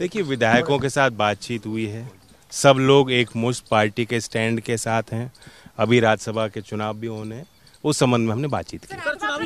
देखिए, विधायकों के साथ बातचीत हुई है, सब लोग एक मुश्त पार्टी के स्टैंड के साथ हैं। अभी राज्यसभा के चुनाव भी होने हैं, उस संबंध में हमने बातचीत की।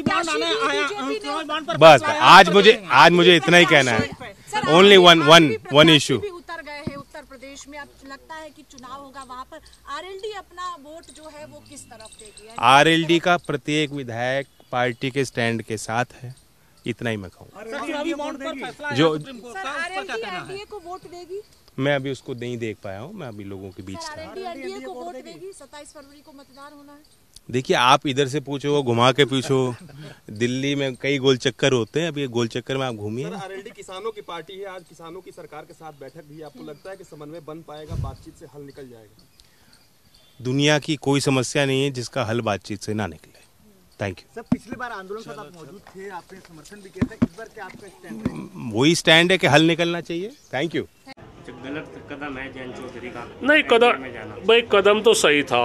बस आज मुझे इतना ही कहना है। Only one issue. उतर गए हैं उत्तर प्रदेश में, अब लगता है कि चुनाव होगा वहाँ पर आरएलडी अपना वोट जो है वो किस तरफ देगी? आरएलडी का प्रत्येक विधायक पार्टी के स्टैंड के साथ है, इतना ही मैं कहूँगा। जो आरएलडी को वोट देगी, मैं अभी उसको नहीं देख पाया हूँ, मैं अभी लोगों के बीच था। आरएलडी को वोट देगी, 27 फरवरी को मतदान होना है। देखिए, आप इधर से पूछो, घुमा के पूछो, दिल्ली में कई गोल चक्कर होते हैं, अभी गोल चक्कर में आप घूमिए। आरएलडी किसानों की पार्टी है, आज किसानों की सरकार के साथ बैठक भी, आपको लगता है कि समन्वय बन पाएगा, बातचीत से हल निकल जाएगा? दुनिया की कोई समस्या नहीं है जिसका हल बातचीत से ना निकले। Thank you sir. पिछली बार आंदोलन में आप मौजूद थे, आपने समर्थन भी किया था, इस बार क्या आपका स्टैंड है? वही स्टैंड है कि हल निकलना चाहिए। Thank you. गलत कदम है जयंत चौधरी का? नहीं, कदम तो सही था,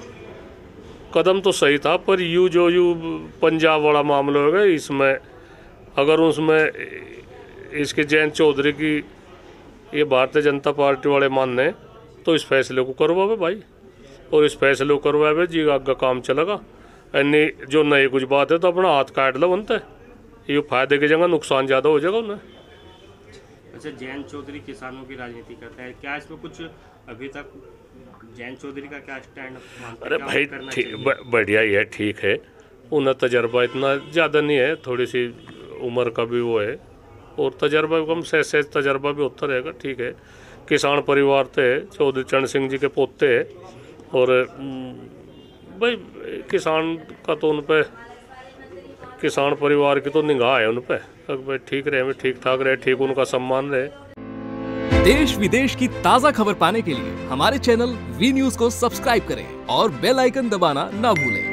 पर यू पंजाब वाला मामला होगा, इसमें अगर उसमें इसके जयंत चौधरी की ये भारतीय जनता पार्टी वाले मानने तो इस फैसले को करवावे भाई, और इस फैसले को करवावे जी आगे काम चलेगा। अन्य जो नई कुछ बात है तो अपना हाथ काट लो बनता है, ये फायदे की जगह नुकसान ज़्यादा हो जाएगा उन्हें। अच्छा, जयंत चौधरी किसानों की राजनीति करता है, क्या इसमें कुछ अभी तक जयंत चौधरी का क्या स्टैंड? अरे भाई बढ़िया ही है, ठीक है, उन्हें तजर्बा इतना ज़्यादा नहीं है, थोड़ी सी उम्र का भी वो है, और तजर्बा कम से तजर्बा भी होता रहेगा, ठीक है। किसान परिवार थे, चौधरी चरण सिंह जी के पोते हैं, और भाई किसान का तो उन पे, किसान परिवार की तो निगाह है उन पे, भाई ठीक रहे, ठीक ठाक रहे, ठीक उनका सम्मान रहे। देश विदेश की ताज़ा खबर पाने के लिए हमारे चैनल वी न्यूज़ को सब्सक्राइब करें और बेल आइकन दबाना ना भूलें।